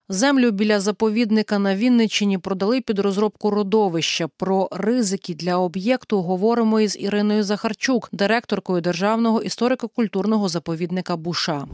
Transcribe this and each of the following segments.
Землю біля заповідника на Вінниччині продали під розробку родовища. Про ризики для об'єкту говоримо із Іриною Захарчук, директоркою Державного історико-культурного заповідника Буша.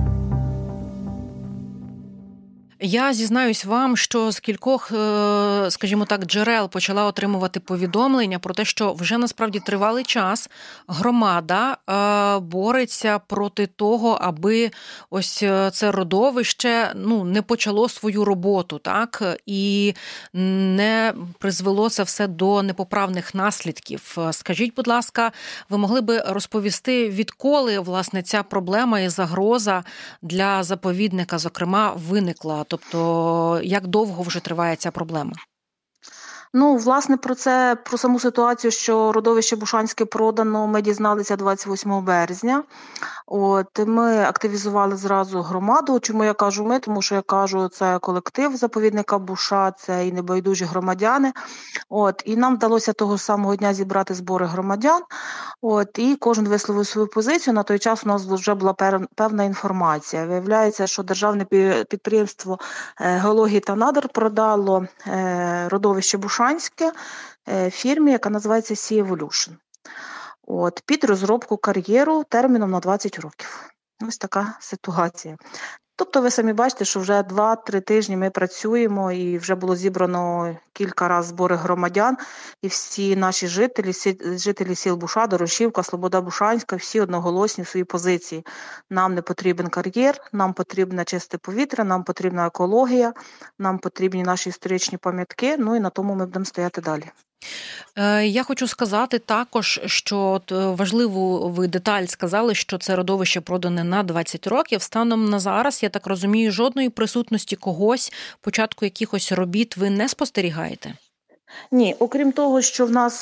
Я зізнаюсь вам, що з кількох, скажімо так, джерел почала отримувати повідомлення про те, що вже насправді тривалий час громада бореться проти того, аби ось це родовище не почало свою роботу, так, і не призвело це все до непоправних наслідків. Скажіть, будь ласка, ви могли би розповісти, відколи, власне, ця проблема і загроза для заповідника, зокрема, виникла? Тобто, як довго вже триває ця проблема? Власне, про саму ситуацію, що родовище Бушанське продано, ми дізналися 28 березня. Ми активізували зразу громаду. Чому я кажу ми? Тому що я кажу, це колектив заповідника Буша, це і небайдужі громадяни. І нам вдалося того самого дня зібрати збори громадян. І кожен висловив свою позицію. На той час у нас вже була певна інформація. Виявляється, що державне підприємство геології та надр продало родовище Бушанське фірмі, яка називається Sea Evolution. Під розробку кар'єру терміном на 20 років. Ось така ситуація. Тобто ви самі бачите, що вже 2-3 тижні ми працюємо і вже було зібрано кілька разів збори громадян, і всі наші жителі сіл Буша, Дорошівка, Слобода Бушанська, всі одноголосні в своїй позиції. Нам не потрібен кар'єр, нам потрібне чисте повітря, нам потрібна екологія, нам потрібні наші історичні пам'ятки, і на тому ми будемо стояти далі. Я хочу сказати також, що важливу ви деталь сказали, що це родовище продане на 20 років. Станом на зараз, я так розумію, жодної присутності когось, початку якихось робіт ви не спостерігаєте? Ні, окрім того, що в нас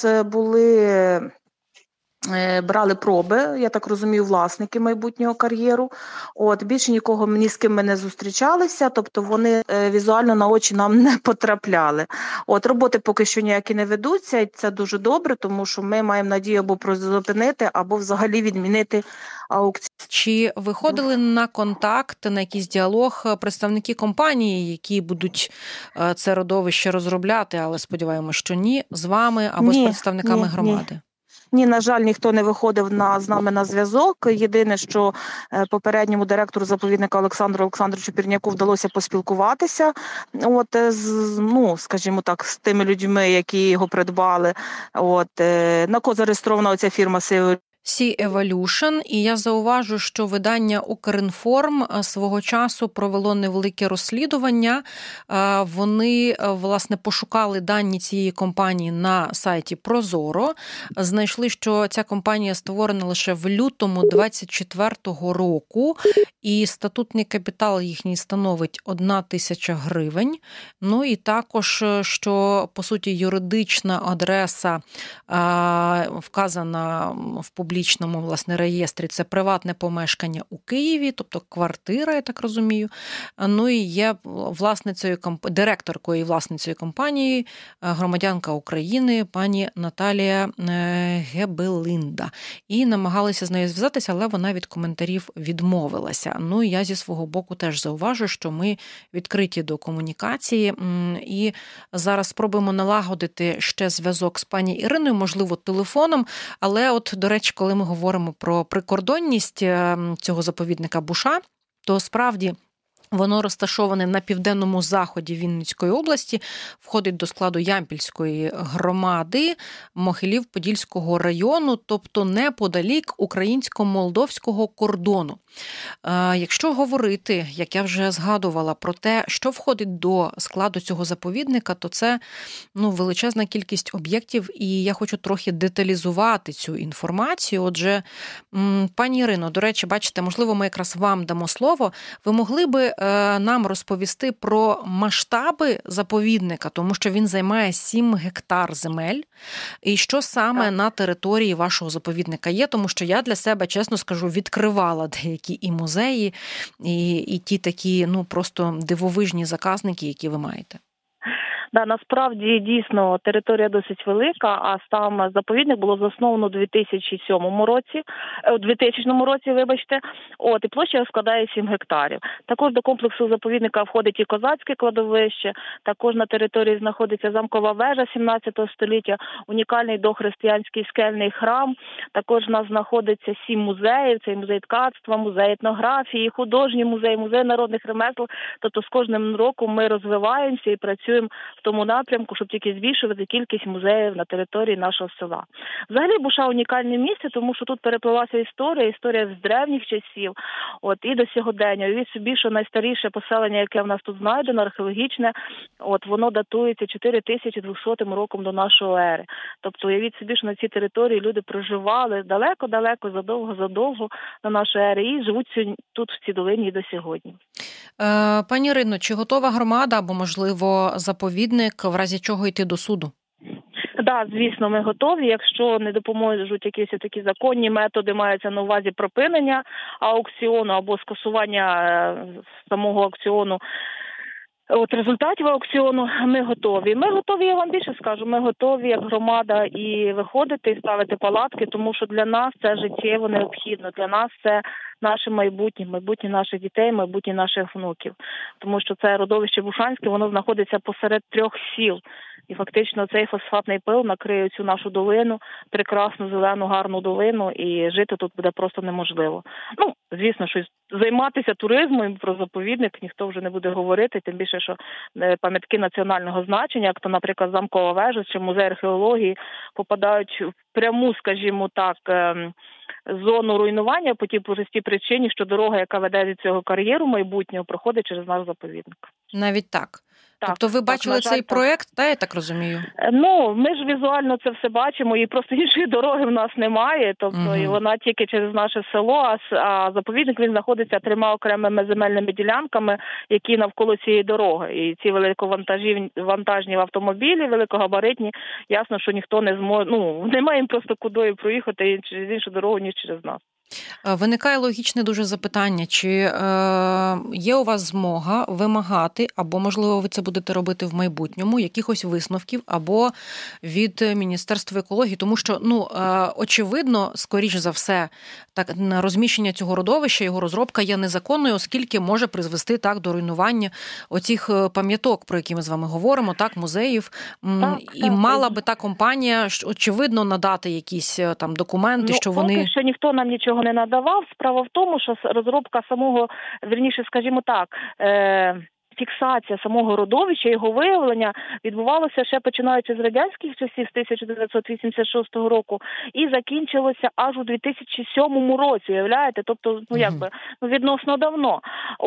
брали проби, я так розумію, власники майбутнього кар'єру. Більше нікого ні з ким ми не зустрічалися, тобто вони візуально на очі нам не потрапляли. Роботи поки що ніякі не ведуться, і це дуже добре, тому що ми маємо надію або призупинити, або взагалі відмінити аукцію. Чи виходили на контакт, на якийсь діалог представники компанії, які будуть це родовище розробляти, але сподіваємося, що ні, з вами або з представниками громади? Ні, на жаль, ніхто не виходив з нами на зв'язок. Єдине, що попередньому директору заповідника Олександру Олександровичу Пірняку вдалося поспілкуватися, скажімо так, з тими людьми, які його придбали. На кого зареєстрована оця фірма Sea Evolution, і я зауважу, що видання «Укрінформ» свого часу провело невелике розслідування. Вони, власне, пошукали дані цієї компанії на сайті Прозоро. Знайшли, що ця компанія створена лише в лютому 24-го року, і статутний капітал їхній становить 1 тисяча гривень. І також, що, по суті, юридична адреса вказана в публічному, власне, реєстрі, це приватне помешкання у Києві, тобто квартира, я так розумію. І є директоркою і власницею компанії громадянка України пані Наталія Гебелинда. І намагалися з нею зв'язатися, але вона від коментарів відмовилася. І я зі свого боку теж зауважу, що ми відкриті до комунікації і зараз спробуємо налагодити ще зв'язок з пані Іриною, можливо, телефоном, але до речі, коли ми говоримо про прикордонність цього заповідника Буша, то справді воно розташоване на південному заході Вінницької області, входить до складу Ямпільської громади Могилів-Подільського району, тобто неподалік українсько-молдовського кордону. Якщо говорити, як я вже згадувала, про те, що входить до складу цього заповідника, то це величезна кількість об'єктів, і я хочу трохи деталізувати цю інформацію. Отже, пані Ірино, до речі, бачите, можливо, ми якраз вам дамо слово. Ви могли би нам розповісти про масштаби заповідника, тому що він займає 7 гектар земель, і що саме на території вашого заповідника є, тому що я для себе, чесно скажу, відкривала деякі і музеї, і ті такі, просто дивовижні заказники, які ви маєте. Да, насправді, дійсно, територія досить велика, а сам заповідник було засновано у 2007 році, у 2000 році, вибачте, і площа складає 7 гектарів. Також до комплексу заповідника входить і козацьке кладовище, також на території знаходиться замкова вежа 17 століття, унікальний дохристиянський скельний храм, також у нас знаходиться 7 музеїв, це музей ткацтва, музей етнографії, художній музей, музей народних ремесел, тобто з кожним роком ми розвиваємося і працюємо в тому напрямку, щоб тільки збільшувати кількість музеїв на території нашого села. Взагалі Буша унікальне місце, тому що тут переплилася історія з древніх часів, і до сьогодення. Уявіть собі, що найстаріше поселення, яке в нас тут знайдено, археологічне, воно датується 4200 роком до нашої ери. Тобто уявіть собі, що на цій території люди проживали далеко-далеко, задовго до нашої ери і живуть тут, в цій долині, і до сьогодні. Пані Ірино, чи готова громада або, можливо, заповідник, в разі чого йти до суду? Так, звісно, ми готові. Якщо не допоможуть якісь такі законні методи, мається на увазі припинення аукціону або скасування самого аукціону, результатів аукціону, ми готові. Ми готові, я вам більше скажу, ми готові як громада і виходити, і ставити палатки, тому що для нас це життєво необхідно. Для нас це наше майбутнє наших дітей, майбутнє наших внуків. Тому що це родовище Бушанське, воно знаходиться посеред 3 сіл. І фактично цей фосфатний пил накриє цю нашу долину, прекрасну, зелену, гарну долину, і жити тут буде просто неможливо. Звісно, що займатися туризмом про заповідник ніхто вже не буде говорити, тим більше, що пам'ятки національного значення, як то, наприклад, замкова вежа чи музей археології, попадають в пряму, скажімо так, зону руйнування по тій простій причині, що дорога, яка веде від цього кар'єру майбутнього, проходить через наш заповідник. Навіть так? Так, тобто ви бачили цей проєкт, я так розумію? Ми ж візуально це все бачимо, і просто іншої дороги в нас немає, тобто і вона тільки через наше село, а заповідник він знаходиться 3 окремими земельними ділянками, які навколо цієї дороги. І ці великовантажні автомобілі, великогабаритні, ясно, що ніхто не зможе, немає їм просто куди проїхати через іншу дорогу, ніж через нас. Виникає логічне дуже запитання, чи є у вас змога вимагати, або, можливо, ви це будете робити в майбутньому, якихось висновків, або від Міністерства екології, тому що, очевидно, скоріш за все, так, розміщення цього родовища, його розробка є незаконною, оскільки може призвести так до руйнування оцих пам'яток, про які ми з вами говоримо, так, музеїв, і мала би та компанія, очевидно, надати якісь там документи, що вони... Поки що ніхто нам нічого не надавав. Справа в тому, що розробка самого, скажімо так, фіксація самого родовища, його виявлення відбувалося ще починаючи з радянських часів, з 1986 року, і закінчилося аж у 2007 році, уявляєте? Тобто, відносно давно.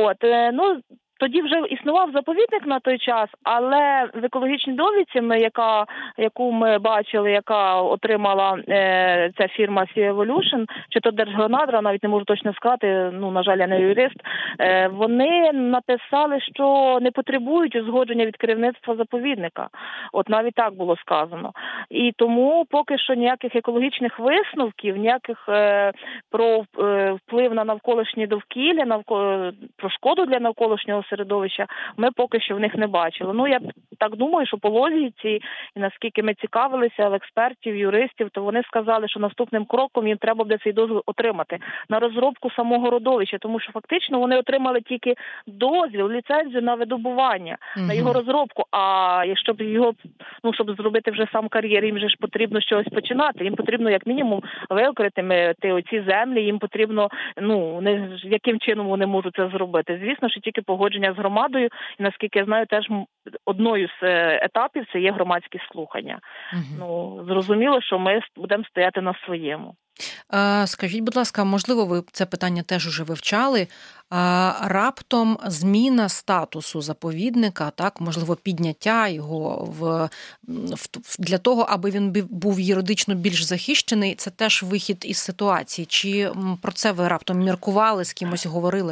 Тоді вже існував заповідник на той час, але в екологічній довідці, яку ми бачили, яка отримала ця фірма Sea Evolution, чи то Держгеонадра, навіть не можу точно сказати, на жаль, я не юрист, вони написали, що не потребують узгодження від керівництва заповідника. Навіть так було сказано. І тому поки що ніяких екологічних висновків, ніяких про вплив на навколишнє довкілля, про шкоду для навколишнього середовища, ми поки що в них не бачили. Я так думаю, що по логіці, і наскільки ми цікавилися в експертів, юристів, то вони сказали, що наступним кроком їм треба буде цей дозвіл отримати на розробку самого родовища, тому що фактично вони отримали тільки дозвіл, ліцензію на видобування, на його розробку, а якщо б його, щоб зробити вже сам кар'єр, їм же ж потрібно щось починати, їм потрібно як мінімум викорити оці землі, їм потрібно, яким чином вони можуть це зробити. Звісно, що тільки погодження з громадою, і наскільки я знаю, теж одною з етапів це є громадські слухання. Зрозуміло, що ми будемо стояти на своєму. Скажіть, будь ласка, можливо, ви це питання теж уже вивчали, раптом зміна статусу заповідника, так, можливо, підняття його для того, аби він був юридично більш захищений, це теж вихід із ситуації. Чи про це ви раптом міркували, з кимось говорили?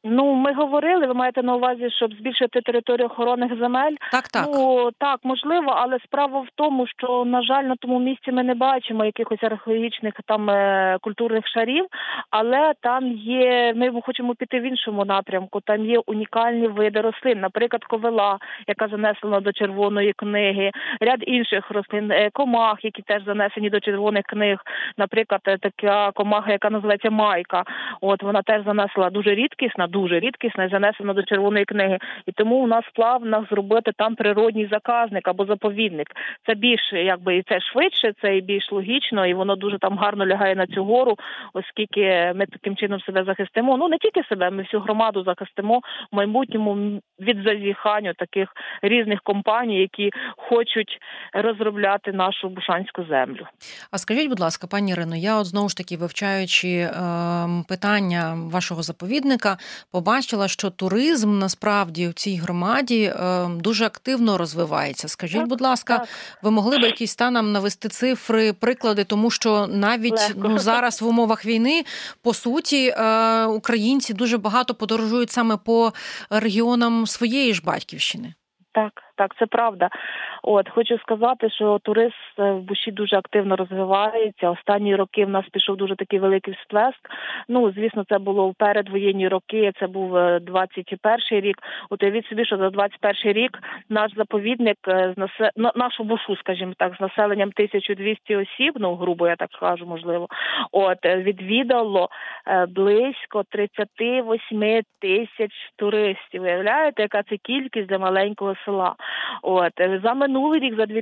Ну, ми говорили, ви маєте на увазі, щоб збільшити територію охоронних земель? Так. Ну, так, можливо, але справа в тому, що, на жаль, на тому місці ми не бачимо якихось археологічних там культурних шарів, але там є, ми хочемо піти в іншому напрямку, там є унікальні види рослин, наприклад, ковила, яка занесена до Червоної книги, ряд інших рослин, комах, які теж занесені до Червоних книг, наприклад, така комаха, яка називається майка, от вона теж занесла дуже рідкісна і занесена до Червоної книги. І тому у нас в планах зробити там природній заказник або заповідник. Це більш, якби, і це швидше, це і більш логічно, і воно дуже там гарно лягає на цю гору, оскільки ми таким чином себе захистимо. Ну, не тільки себе, ми всю громаду захистимо в майбутньому від зазіхань таких різних компаній, які хочуть розробляти нашу бушанську землю. А скажіть, будь ласка, пані Ірино, я от знову ж таки, вивчаючи питання вашого заповідника, побачила, що туризм насправді в цій громаді дуже активно розвивається. Скажіть, будь ласка, ви могли б якісь нам навести цифри, приклади, тому що навіть зараз в умовах війни, по суті, українці дуже багато подорожують саме по регіонам своєї ж батьківщини. Так, це правда. Хочу сказати, що туризм в Буші дуже активно розвивається. Останні роки в нас пішов дуже такий великий всплеск. Ну, звісно, це було в передвоєнні роки, це був 21-й рік. Уявіть собі, що за 21-й рік наш заповідник, нашу Бушу, скажімо так, з населенням 1200 осіб, ну, грубо я так кажу, можливо, відвідало близько 38 тисяч туристів. Уявляєте, яка це кількість для маленького села? За минулий рік, за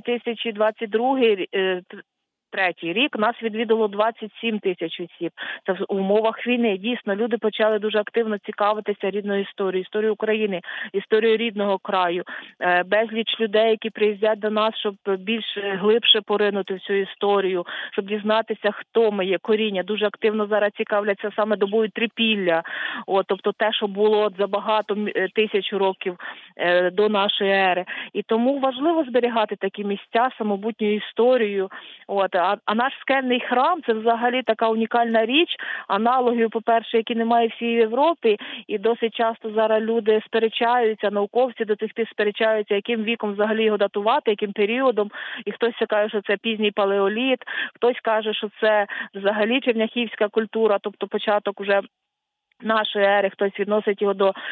2023 рік, нас відвідало 27 тисяч осіб. Це в умовах війни. Дійсно, люди почали дуже активно цікавитися рідною історією України, історією рідного краю. Безліч людей, які приїздять до нас, щоб більш глибше поринути в цю історію, щоб дізнатися, хто ми є, коріння. Дуже активно зараз цікавляться саме добою Трипілля. Тобто те, що було за багато тисяч років до нашої ери. І тому важливо зберігати такі місця, самобутню історію. А наш скельний храм – це взагалі така унікальна річ, аналогів, по-перше, які немає в всій Європі, і досить часто зараз люди сперечаються, науковці до цих пір сперечаються, яким віком взагалі його датувати, яким періодом, і хтось каже, що це пізній палеоліт, хтось каже, що це взагалі черняхівська культура, тобто початок уже нашої ери, хтось відносить його до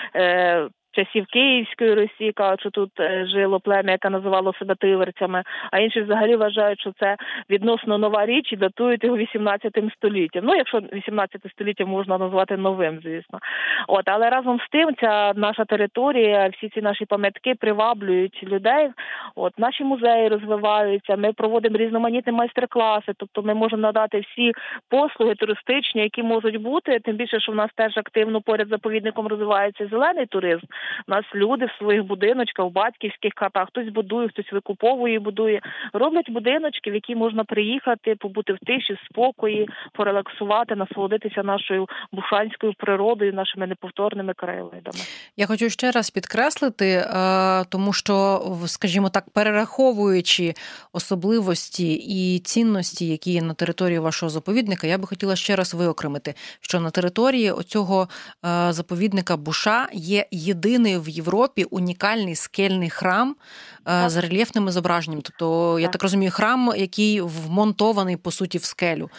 часів Київської Русі, кажуть, що тут жило плем'я, яке називало себе тиверцями, а інші взагалі вважають, що це відносно нова річ і датують його 18 століттям. Ну, якщо 18 століття можна назвати новим, звісно. Але разом з тим, ця наша територія, всі ці наші пам'ятки приваблюють людей. Наші музеї розвиваються, ми проводимо різноманітні майстер-класи, тобто ми можемо надати всі послуги туристичні, які можуть бути, тим більше, що в нас теж активно поряд з заповідником розвивається зелений туризм. У нас люди в своїх будиночках, в батьківських хатах, хтось будує, хтось викуповує і будує. Роблять будиночки, в які можна приїхати, побути в тиші, в спокої, порелаксувати, насолодитися нашою бушанською природою, нашими неповторними краєвидами. Я хочу ще раз підкреслити, тому що, скажімо так, перераховуючи особливості і цінності, які є на території вашого заповідника, я би хотіла ще раз виокремити, що на території оцього заповідника Буша є єдиний в Європі унікальний скельний храм з рельєфними зображеннями. Тобто, я так розумію, храм, який вмонтований, по суті, в скелю.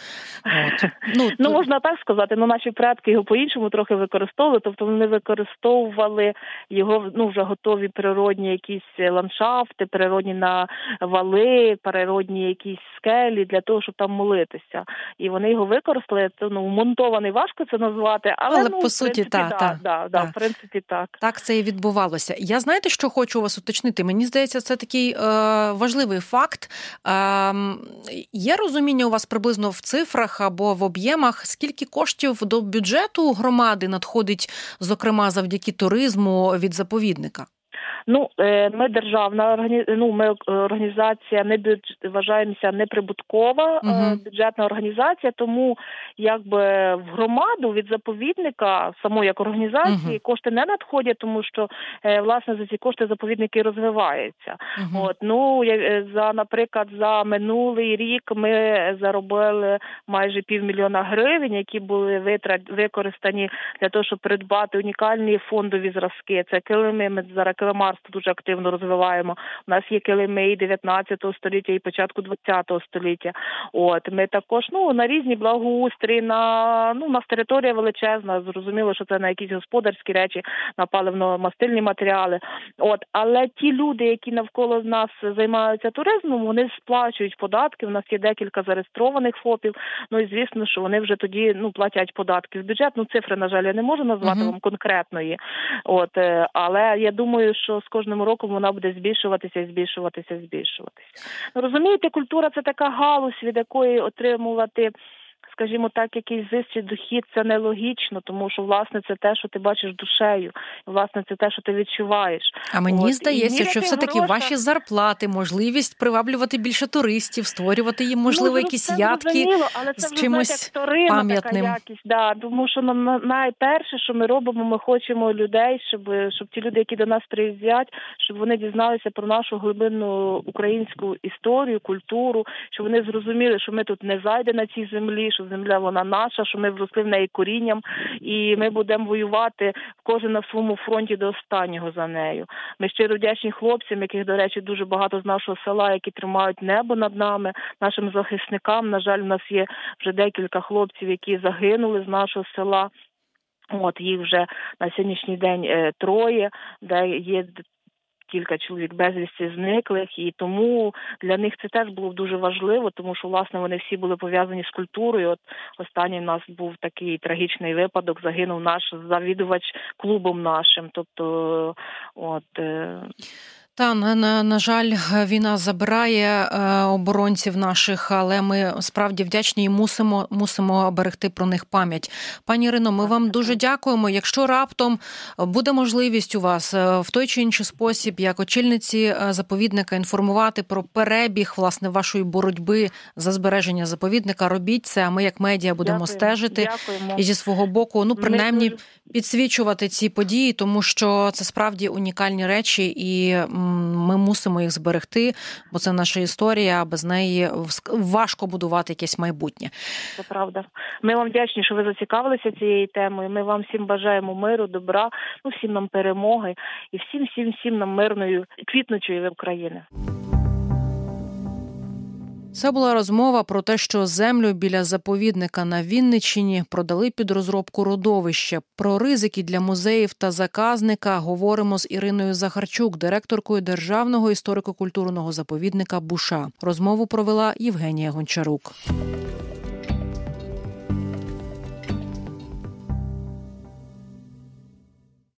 Можна так сказати, наші предки його по-іншому трохи використовували, тобто вони використовували його, вже готові природні якісь ландшафти, природні вали, природні якісь скелі для того, щоб там молитися. І вони його використали, вмонтований, важко це назвати, але по суті, в принципі, так. Так це і відбувалося. Я, знаєте, що хочу у вас уточнити? Мені здається, це такий важливий факт. Є розуміння у вас приблизно в цифрах або в об'ємах, скільки коштів до бюджету громади надходить, зокрема, завдяки туризму від заповідника? Ми державна ми організація, вважаємося неприбуткова бюджетна організація, тому якби в громаду від заповідника, самої як організації, кошти не надходять, тому що, власне, за ці кошти заповідники розвиваються. Наприклад, за минулий рік ми заробили майже 500 000 гривень, які були використані для того, щоб придбати унікальні фондові зразки. Це килими, ми зараз килимарство дуже активно розвиваємо. У нас є килими і 19 століття, і початку 20 століття. Ми також, на різні благоустрій, у нас територія величезна, зрозуміло, що це на якісь господарські речі, на паливно-мастильні матеріали. Але ті люди, які навколо нас займаються туризмом, вони сплачують податки, у нас є декілька зареєстрованих ФОПів, і звісно, що вони вже тоді, платять податки в бюджет. Цифри, на жаль, я не можу назвати вам конкретної. Але я думаю, що з кожним роком вона буде збільшуватися. Розумієте, культура – це така галузь, від якої отримувати, скажімо так, якийсь зиск чи дохід – це нелогічно, тому що, власне, це те, що ти бачиш душею, власне, це те, що ти відчуваєш. А мені здається, що все-таки ваші зарплати, можливість приваблювати більше туристів, створювати їм, можливо, якісь ядки з чимось пам'ятним. Тому що найперше, що ми робимо, ми хочемо людей, щоб ті люди, які до нас приїздять, щоб вони дізналися про нашу глибинну українську історію, культуру, щоб вони зрозуміли, що ми тут не зайде на цій землі, що земля вона наша, що ми вросли в неї корінням, і ми будемо воювати кожен на своєму фронті до останнього за нею. Ми щиро вдячні хлопцям, яких, до речі, дуже багато з нашого села, які тримають небо над нами, нашим захисникам. На жаль, у нас є вже декілька хлопців, які загинули з нашого села. Їх вже на сьогоднішній день 3, де є кілька чоловік безвісти зниклих, і тому для них це теж було дуже важливо, тому що, власне, вони всі були пов'язані з культурою. Останній у нас був такий трагічний випадок, загинув наш завідувач клубом нашим. На жаль, війна забирає оборонців наших, але ми справді вдячні і мусимо берегти про них пам'ять. Пані Ірино, ми вам дуже дякуємо. Якщо раптом буде можливість у вас в той чи інший спосіб, як очільниці заповідника, інформувати про перебіг, власне, вашої боротьби за збереження заповідника, робіть це, а ми як медіа будемо стежити. І зі свого боку, принаймні, підсвічувати ці події, тому що це справді унікальні речі, і ми мусимо їх зберегти, бо це наша історія, а без неї важко будувати якесь майбутнє. Це правда. Ми вам вдячні, що ви зацікавилися цією темою. Ми вам всім бажаємо миру, добра, всім нам перемоги і всім нам мирної, квітнучої України. Це була розмова про те, що землю біля заповідника на Вінниччині продали під розробку родовища. Про ризики для музеїв та заказника говоримо з Іриною Захарчук, директоркою Державного історико-культурного заповідника Буша. Розмову провела Євгенія Гончарук.